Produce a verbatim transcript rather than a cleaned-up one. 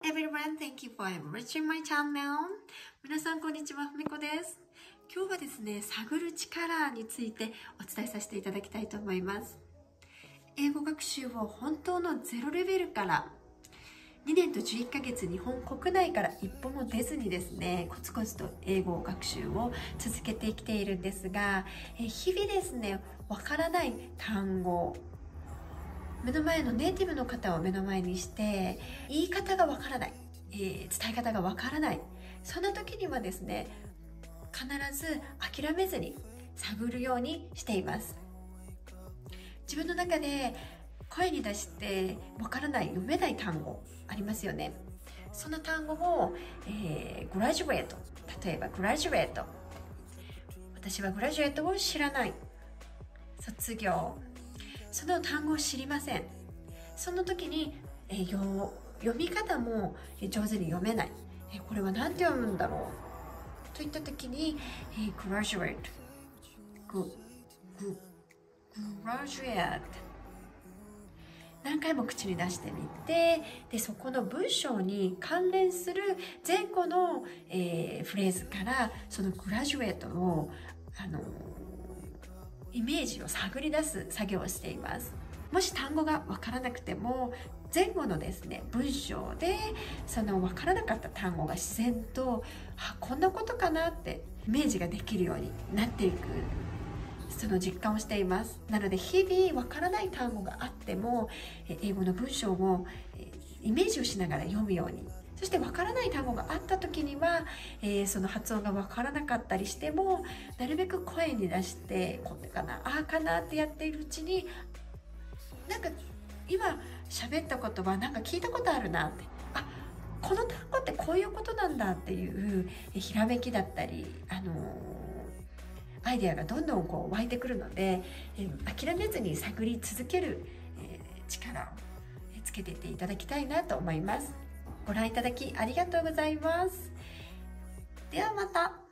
Everyone, thank you for watching my channel. 皆さんこんにちは、ふみこです。今日はですね、探る力についてお伝えさせていただきたいと思います。英語学習を本当のゼロレベルからにねんとじゅういっかげつ日本国内から一歩も出ずにですね、コツコツと英語学習を続けてきているんですが、日々ですね、わからない単語、目の前のネイティブの方を目の前にして言い方がわからない、えー、伝え方がわからない、そんな時にはですね、必ず諦めずに探るようにしています。自分の中で声に出してわからない、読めない単語ありますよね。その単語を、えー、グラジュエート、例えばグラジュエート、私はグラジュエートを知らない、卒業、その単語を知りません。その時に、えー、よ読み方も上手に読めない、えー、これは何て読むんだろうといった時に、えー、グラジュエート、グググラジュエート、何回も口に出してみて、でそこの文章に関連する前後の、えー、フレーズからそのグラジュエートをあのイメージを探り出す作業をしています。もし単語がわからなくても、前後のですね、文章でそのわからなかった単語が自然と、あ、こんなことかなってイメージができるようになっていく、その実感をしています。なので日々わからない単語があっても、英語の文章をイメージをしながら読むように、そしてわからない単語があった時には、えー、その発音がわからなかったりしても、なるべく声に出して、こんなかな、ああかなってやっているうちに、なんか今喋った言葉なんか聞いたことあるなって、あ、この単語ってこういうことなんだっていうひらめきだったり、あのー、アイデアがどんどんこう湧いてくるので、えー、諦めずに探り続ける、えー、力をつけていっていただきたいなと思います。ご覧いただきありがとうございます。ではまた。